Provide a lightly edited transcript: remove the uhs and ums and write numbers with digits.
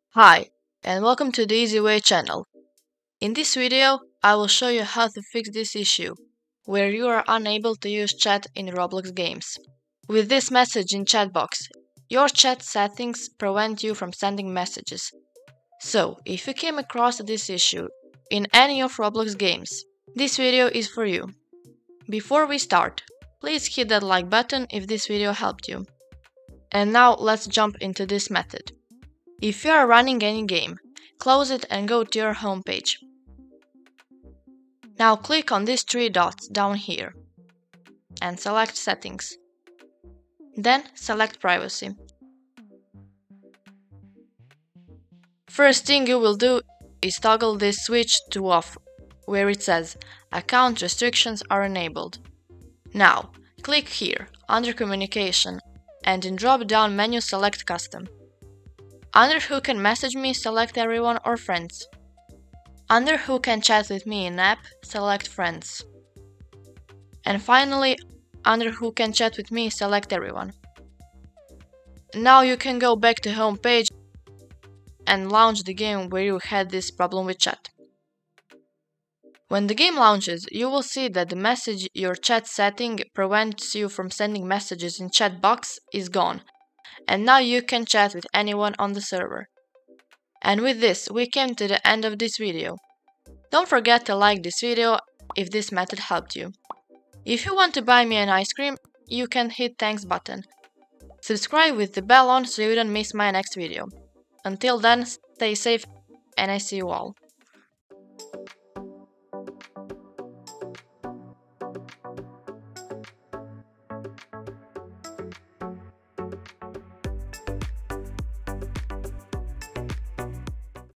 Hi, and welcome to the Easy Way channel. In this video, I will show you how to fix this issue, where you are unable to use chat in Roblox games. With this message in chat box, your chat settings prevent you from sending messages. So, if you came across this issue in any of Roblox games, this video is for you. Before we start, please hit that like button if this video helped you. And now let's jump into this method. If you are running any game, close it and go to your home page. Now click on these three dots down here and select Settings. Then select Privacy. First thing you will do is toggle this switch to off, where it says Account restrictions are enabled. Now, click here, under Communication, and in drop-down menu select Custom. Under Who can message me, select Everyone or Friends. Under Who can chat with me in app, select Friends. And finally, under Who can chat with me, select Everyone. Now you can go back to home page and launch the game where you had this problem with chat. When the game launches, you will see that the message your chat setting prevents you from sending messages in chat box is gone, and now you can chat with anyone on the server. And with this, we came to the end of this video. Don't forget to like this video if this method helped you. If you want to buy me an ice cream, you can hit thanks button. Subscribe with the bell on so you don't miss my next video. Until then, stay safe and I see you all.